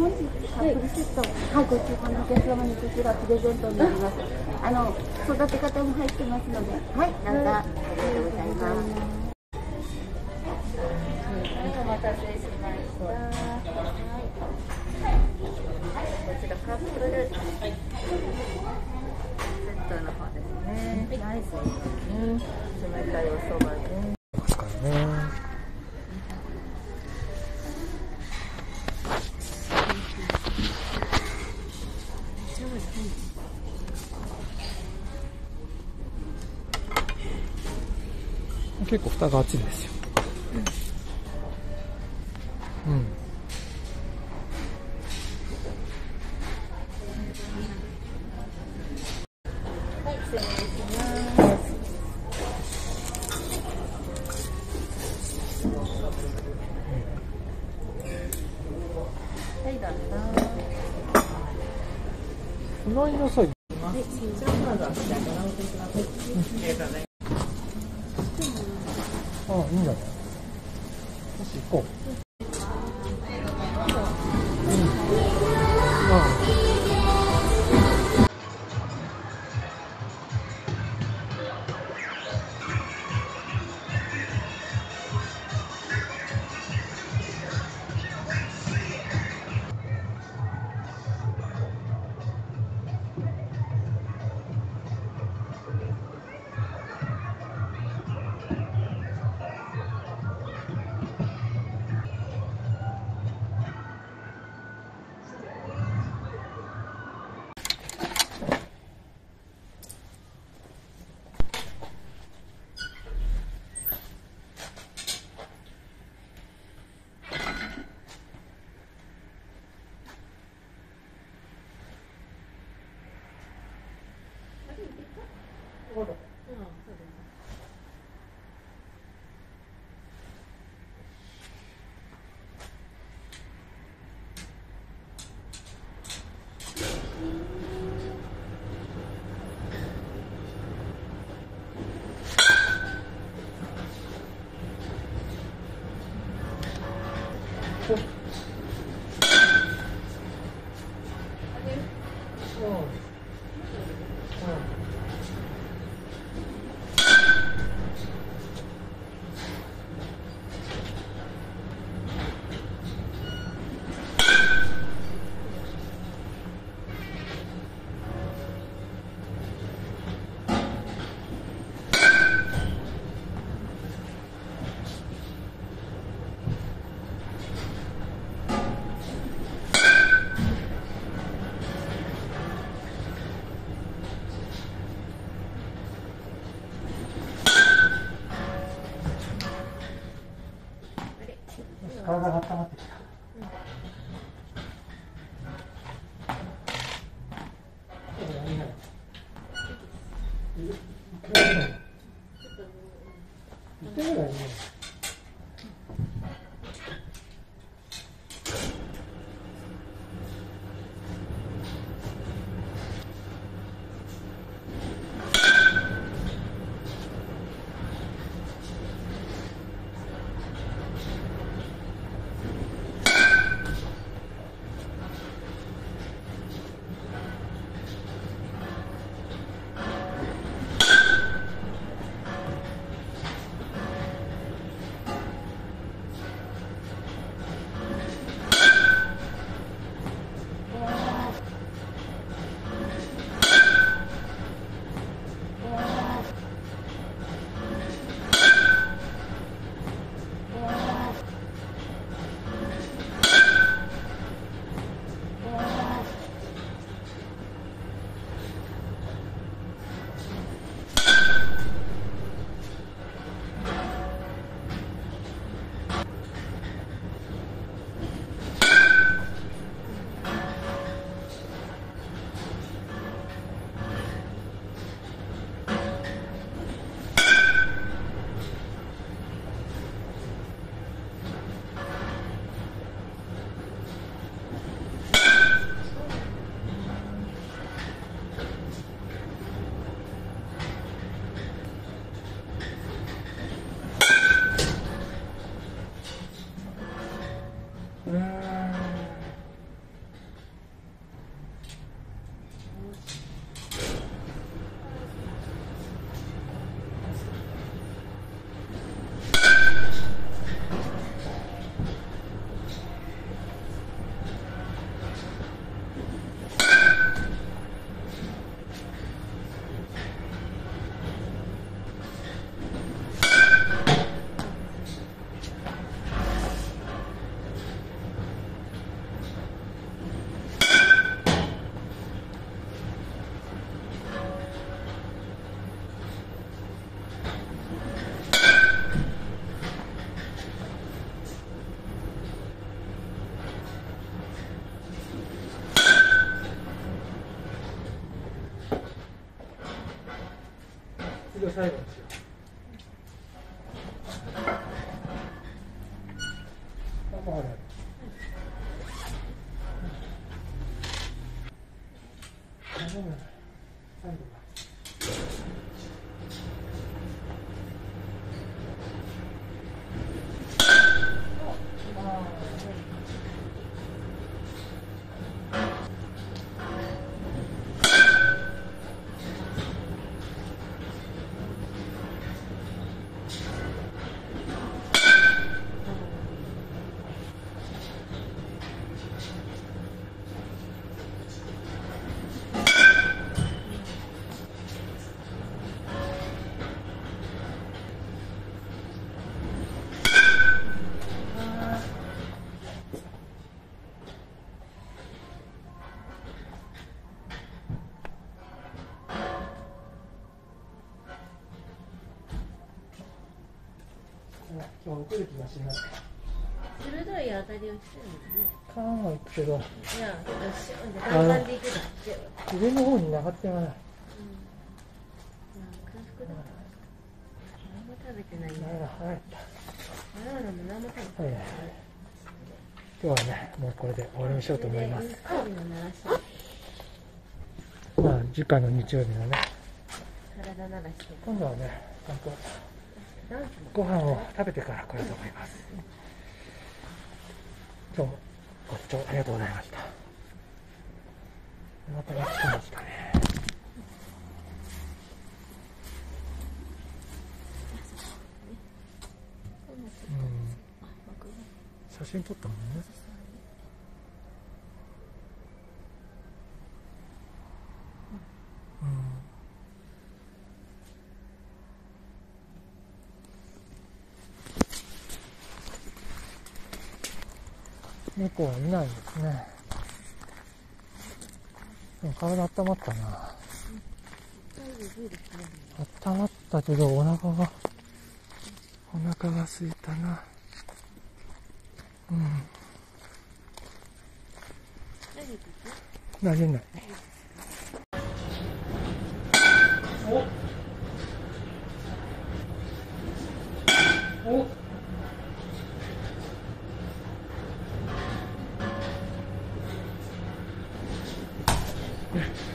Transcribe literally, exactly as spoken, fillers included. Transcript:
本日カップルセット、はい、ご注文のお客様にこちらプレゼントになります。あの育て方も入ってますので、はい、どうぞありがとうございます。お待たせしました。はい、こちらカップルセットの方ですね。ナイスですね。冷たいお蕎麦ね。 確かにね。結構蓋が厚いんですよ。うん。うん、 はい、失礼します。はい、どうぞ。 隣の際。 はい、じゃあまずはこちらご覧ください。 ああ、いいんじゃない。よし、行こう。うん。ああ。 次は最後にしよう。あ、もうあれ。最後だ。今日遅れる気がしない。 鋭い当たりをしてるんですね。 カーンは行くけど、 いや、シュンで弾丸でいくだって。 上の方に曲がってない。 うん。いや、空腹だ。何も食べてないんだ。 あら、腹減っバナナも何も食べてた。はいはい。今日はね、もうこれで終わりにしようと思います。まあ、次回の日曜日のね、 体鳴らして。 今度はね、ちゃんとご飯を食べてから来ようと思います。今日もご視聴ありがとうございました。またやってきましたね。うん、写真撮ったもんね。うん。猫はいないですね。でも体温まったな。温まったけどお腹がお腹が空いたな。うん。投げない。おおね